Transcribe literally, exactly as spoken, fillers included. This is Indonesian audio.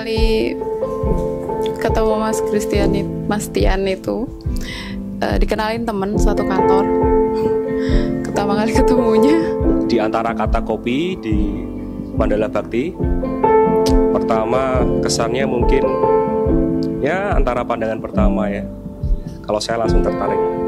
kali ketemu Mas Christian, Mas Tian itu uh, dikenalin temen satu kantor. Pertama kali ketemunya di antara kata kopi di Mandala Bhakti, pertama kesannya mungkin ya antara pandangan pertama ya, kalau saya langsung tertarik.